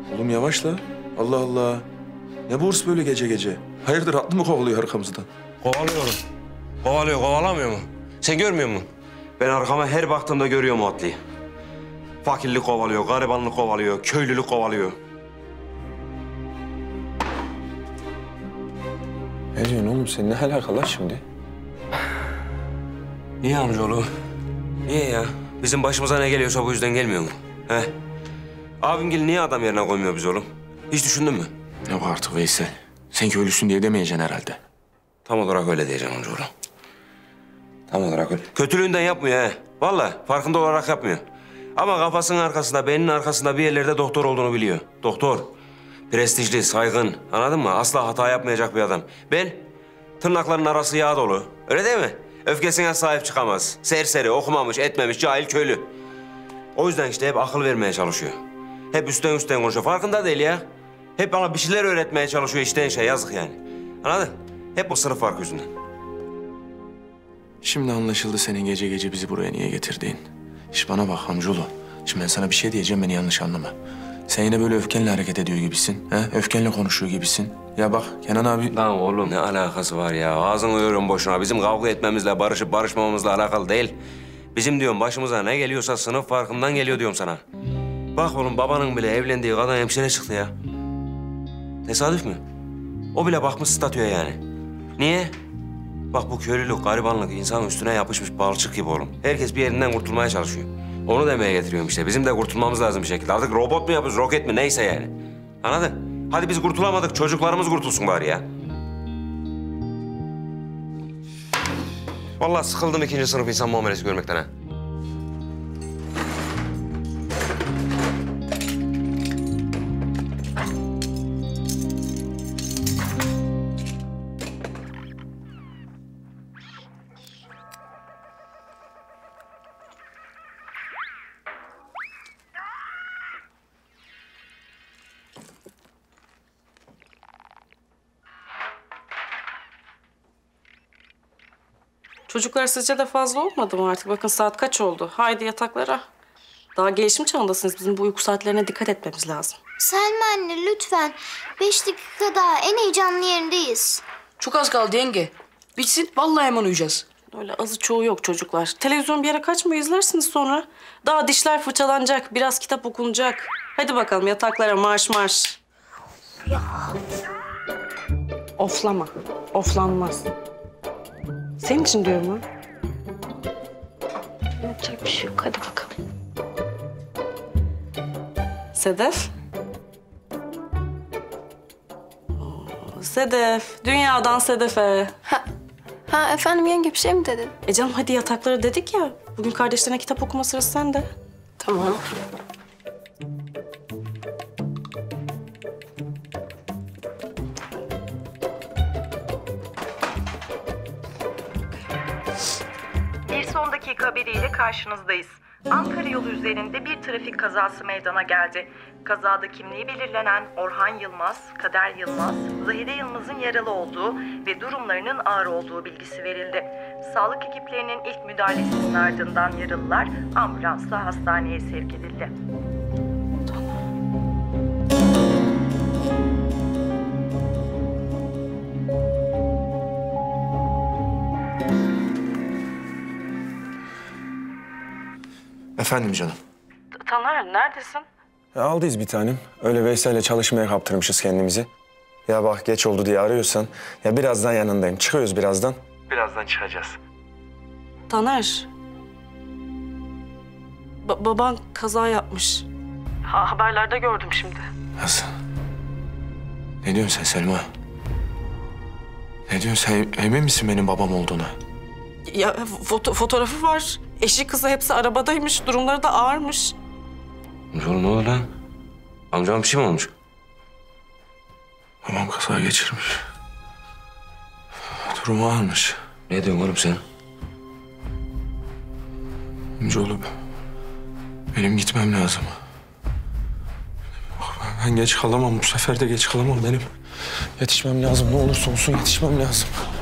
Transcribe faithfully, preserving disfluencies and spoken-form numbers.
Oğlum yavaş la. Allah Allah. Ne bu hırs böyle gece gece? Hayırdır atlı mı kovalıyor arkamızdan? Kovalıyorum. Kovalıyor, kovalamıyor mu? Sen görmüyor musun? Ben arkama her baktığımda görüyorum o atlıyı. Fakirlik kovalıyor, garibanlık kovalıyor, köylülük kovalıyor. Ne diyorsun oğlum sen? Ne alakalı şimdi? Niye amcaoğlu? Niye ya? Bizim başımıza ne geliyorsa bu yüzden gelmiyor mu? He? Abimgil niye adam yerine koymuyor biz oğlum? Hiç düşündün mü? Yok artık Veysel. Sen köylüsün diye demeyeceksin herhalde. Tam olarak öyle diyeceğim amcaoğlu. Tam olarak öyle. Kötülüğünden yapmıyor he. Vallahi farkında olarak yapmıyor. Ama kafasının arkasında, beyninin arkasında bir yerlerde doktor olduğunu biliyor. Doktor. Prestijli, saygın. Anladın mı? Asla hata yapmayacak bir adam. Ben tırnaklarının arası yağ dolu. Öyle değil mi? Öfkesine sahip çıkamaz. Serseri, okumamış, etmemiş, cahil köylü. O yüzden işte hep akıl vermeye çalışıyor. Hep üstten üstten konuşuyor. Farkında değil ya. Hep bana bir şeyler öğretmeye çalışıyor içten şey. Yazık yani. Anladın? Hep o sınıf farkı yüzünden. Şimdi anlaşıldı senin gece gece bizi buraya niye getirdiğin. İş bana bak amcaoğlu. Şimdi ben sana bir şey diyeceğim, beni yanlış anlama. Sen yine böyle öfkenle hareket ediyor gibisin. He? Öfkenle konuşuyor gibisin. Ya bak Kenan abi... Lan oğlum ne alakası var ya? Ağzını uyuyorum boşuna. Bizim kavga etmemizle, barışıp barışmamamızla alakalı değil. Bizim diyorum başımıza ne geliyorsa sınıf farkından geliyor diyorum sana. Bak oğlum babanın bile evlendiği kadın hemşire çıktı ya. Tesadüf mü? O bile bakmış statüye yani. Niye? Bak bu köylülük, garibanlık insanın üstüne yapışmış balçık gibi oğlum. Herkes bir yerinden kurtulmaya çalışıyor. Onu demeye getiriyorum işte. Bizim de kurtulmamız lazım bir şekilde. Artık robot mu yapıyoruz, roket mi neyse yani. Anladın? Hadi biz kurtulamadık, çocuklarımız kurtulsun bari ya. Vallahi sıkıldım ikinci sınıf insan muamelesi görmekten ha. Çocuklar sizce de fazla olmadı mı artık? Bakın saat kaç oldu? Haydi yataklara. Daha gelişim çağındasınız. Bizim bu uyku saatlerine dikkat etmemiz lazım. Selma anne lütfen. Beş dakika daha en heyecanlı yerindeyiz. Çok az kaldı yenge. Bitsin vallahi hemen uyuyacağız. Öyle azı çoğu yok çocuklar. Televizyon bir yere kaçmıyor, izlersiniz sonra. Daha dişler fırçalanacak, biraz kitap okunacak. Hadi bakalım yataklara marş marş. Ya. Oflama, oflanmaz. Senin için diyorum ha. Yapacak bir şey yok. Hadi bakalım. Sedef. Oo, Sedef, dünyadan Sedef'e. Ha, ha efendim yenge bir şey mi dedin? E canım hadi yataklara dedik ya. Bugün kardeşlerine kitap okuma sırası sende. Tamam. Bir son dakika haberiyle karşınızdayız. Ankara yolu üzerinde bir trafik kazası meydana geldi. Kazada kimliği belirlenen Orhan Yılmaz, Kader Yılmaz, Zahide Yılmaz'ın yaralı olduğu ve durumlarının ağır olduğu bilgisi verildi. Sağlık ekiplerinin ilk müdahalesinin ardından yaralılar ambulansla hastaneye sevk edildi. Efendim canım. Taner neredesin? Ya aldıyız bir tanem. Öyle Veysel'le çalışmaya kaptırmışız kendimizi. Ya bak geç oldu diye arıyorsan ya birazdan yanındayım. Çıkıyoruz birazdan. Birazdan çıkacağız. Taner. Ba- baban kaza yapmış. Ha, haberlerde gördüm şimdi. Nasıl? Ne diyorsun sen Selma? Ne diyorsun sen? Emin misin benim babam olduğuna? Ya foto- fotoğrafı var. Eşi kızı hepsi arabadaymış. Durumları da ağırmış. Amcaoğlu ne oldu lan? Amcam bir şey mi olmuş? Babam kaza geçirmiş. Durumu ağırmış. Ne diyorsun oğlum sen? Amcaoğlu benim gitmem lazım. Ben geç kalamam. Bu sefer de geç kalamam benim. Yetişmem lazım. Ne olursa olsun yetişmem lazım.